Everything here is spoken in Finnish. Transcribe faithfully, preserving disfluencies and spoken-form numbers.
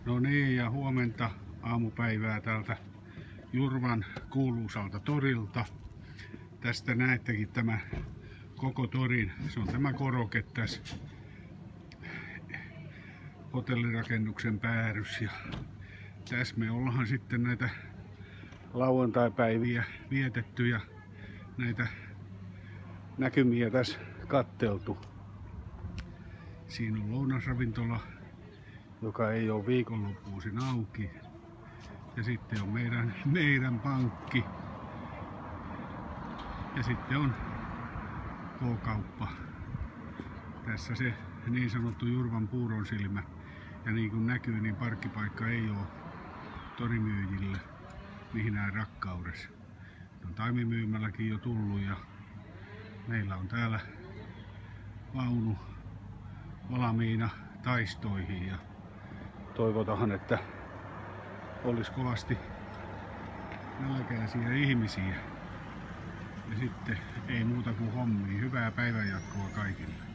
No niin, ja huomenta aamupäivää täältä Jurvan kuuluisalta torilta. Tästä näettekin tämä koko torin. Se on tämä koroke tässä hotellirakennuksen päädys. Ja tässä me ollaan sitten näitä lauantaipäiviä vietetty ja näitä näkymiä tässä katteltu. Siinä on lounasravintola, joka ei ole viikonloppuisin auki. Ja sitten on meidän, meidän pankki. Ja sitten on K-kauppa. Tässä se niin sanottu Jurvan puuron silmä. Ja niin kuin näkyy, niin parkkipaikka ei ole torimyyjille mihinään rakkaudessa. On taimimyymälläkin jo tullut ja meillä on täällä vaunu valmiina taistoihin ja toivotaan, että olisi kovasti nälkäisiä ihmisiä. Ja sitten ei muuta kuin hommia. Hyvää päivänjatkoa kaikille.